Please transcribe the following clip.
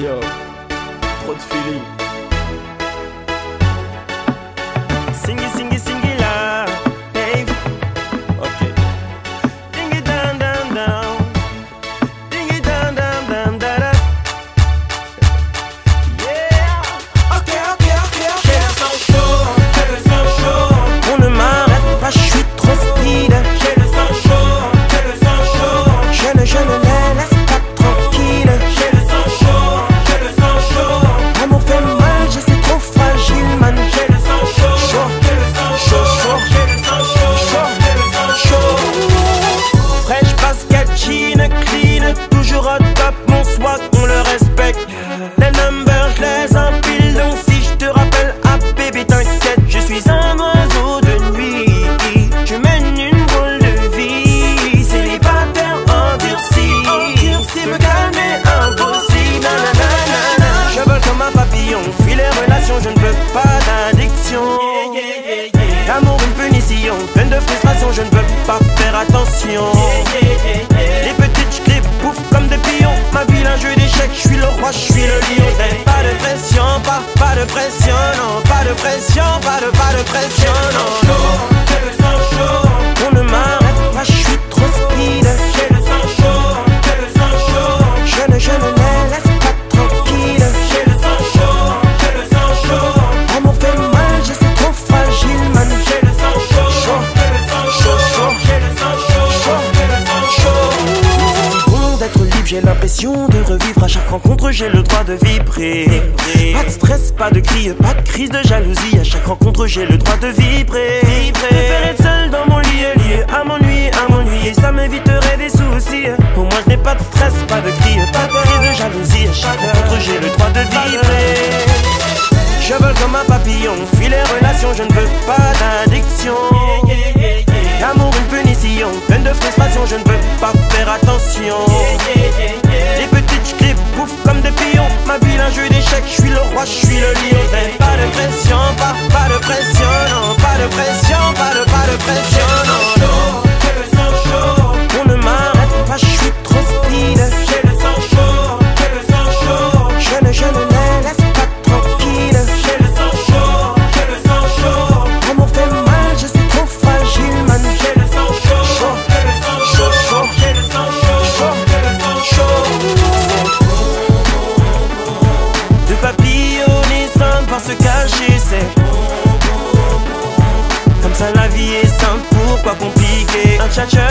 Yo, trop de feeling. Singy là, Dave. Ok. Ding it down, down, down. Ding it down, down, down, da da. Yeah. Ok. J'ai le sang chaud. On ne m'arrête pas, je suis trop speed. J'ai le sang chaud. Je ne les laisse pas tranquille. J'ai le sang chaud. L'amour fait mal, je suis trop fragile, man. J'ai le sang chaud. Fresh basket, jean, clean. Toujours au top, mon swag, on le respecte. Les numbers, je les empile. Donc si je te rappelle, ah baby t'inquiète, je suis un oiseau de nuit. Je mène une drôle de vie. Célibataire endurci. Me calmer, impossible. Nanana. Je vole comme un papillon. Fuis les relations, je ne veux pas d'addiction. L'amour, une punition. Pleine de frustration, je ne veux pas faire attention. Les petites je les bouffe comme des pions. Ma vie, un jeu d'échecs, je suis le roi, je suis le lion. Pas de pression, pas de pression, non. Pas de pression, pas de pression, non. On ne m'arrête pas, je suis trop speed. J'ai le sang chaud. Je ne les laisse pas tranquille. J'ai le sang chaud. L'amour fait mal, je suis trop fragile, man. J'ai le sang chaud. C'est bon d'être libre, j'ai l'impression de revivre. À chaque rencontre, j'ai le droit de vibrer. Pas de stress, pas de cris, pas de crise de jalousie. À chaque rencontre, j'ai le droit de vibrer. Préfère être seul dans mon lit, lié à m'ennuyer. Et ça m'éviterait des soucis. Pour moi, je n'ai pas de stress, pas de cris, pas de crise de jalousie. À chaque rencontre, j'ai le droit de vibrer. Je vole comme un papillon, fuis les relations, je ne veux pas d'addiction. L'amour, une punition, pleine de frustration, je ne veux pas faire attention. Les petites je les bouffe comme des pions. Ma vie, un jeu d'échecs, je suis le roi, je suis le lion. Pas de pression, pas de pression, non. Pas de pression, pas de pression, non. On ne m'arrête pas, je suis trop speed. J'ai le sang chaud. Je ne les laisse pas tranquille. J'ai le sang chaud. L'amour fait mal, je suis trop fragile, man. J'ai le sang chaud. J'ai le sang chaud. De papillonner sans devoir se cacher, c'est comme ça la vie est simple, pourquoi compliquer? Un tcha-tcha